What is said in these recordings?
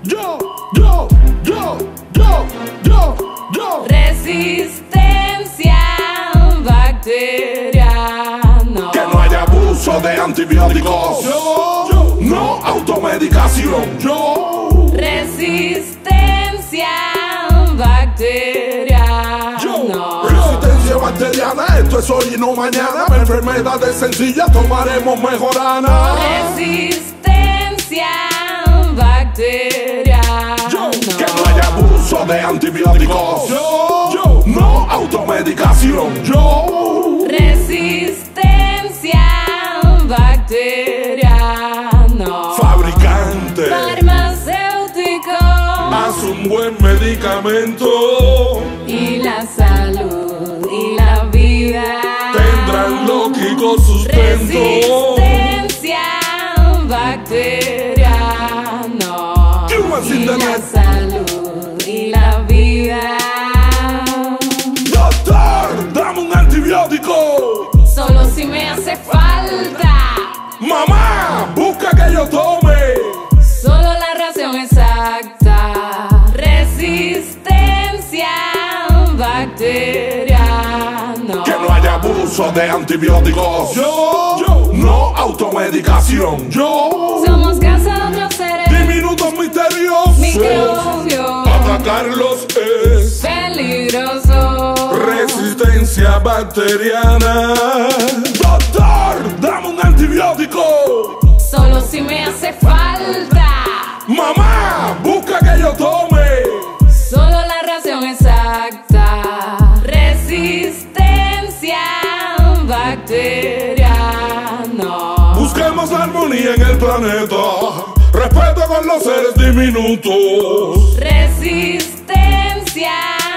Resistencia bacteriana. Que no haya abuso de antibióticos. No automedicación. Resistencia bacteriana. Resistencia bacteriana, esto es hoy y no mañana. Enfermedades sencillas tomaremos mejorana. Resistencia bacteriana. Que no haya abuso de antibióticos. No automedicación. Resistencia bacteriana. Fabricante, Farmacéutico. haz un buen medicamento. Y la salud y la vida Tendrán lógico sustento. Resistencia bacteriana. Sin Y la tener. salud y la vida. Doctor, dame un antibiótico. Solo si me hace falta. Mamá, busca que yo tome. Solo la ración exacta. Resistencia bacteriana. Que no haya abuso de antibióticos. No automedicación. Somos casa de otros seres. Diminutos misteriosos. Microbios. Atacarlos es Peligroso. resistencia bacteriana. Doctor, dame un antibiótico. Solo si me hace falta. Mamá, busca que yo tome. Solo la ración exacta. Resistencia bacteriana. Busquemos la armonía en el planeta. Respeto con los seres diminutos. Resistencia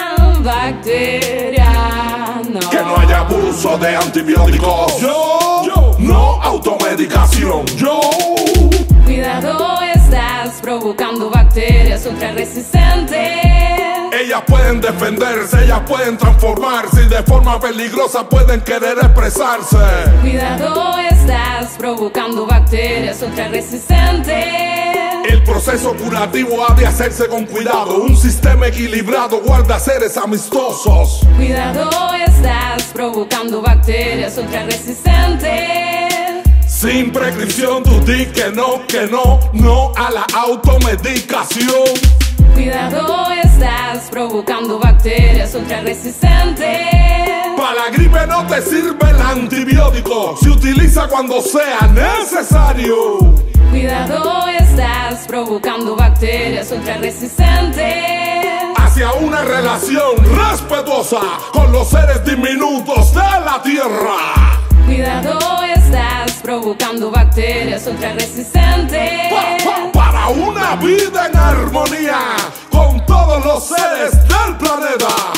bacteriana. Que no haya abuso de antibióticos. No automedicación. Cuidado, estás provocando bacterias ultra resistentes. Ellas pueden defenderse, ellas pueden transformarse y de forma peligrosa pueden querer expresarse. Cuidado, estás provocando bacterias ultra resistentes. El proceso curativo ha de hacerse con cuidado. Un sistema equilibrado guarda seres amistosos. Cuidado, estás provocando bacterias ultra resistentes. Sin prescripción tú di que no, no a la automedicación. Cuidado, estás provocando bacterias ultra resistentes. Para la gripe no te sirve el antibiótico, se utiliza cuando sea necesario. Cuidado, estás provocando bacterias ultra resistentes. Hacia una relación respetuosa con los seres diminutos de la tierra. Cuidado, estás provocando bacterias ultra resistentes. Para una vida en armonía con todos los seres del planeta.